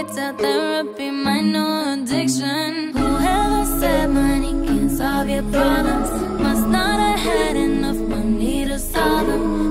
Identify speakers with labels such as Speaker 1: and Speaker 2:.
Speaker 1: it's our therapy, my new addiction. Whoever said money can solve your problems must not have had enough money to solve them.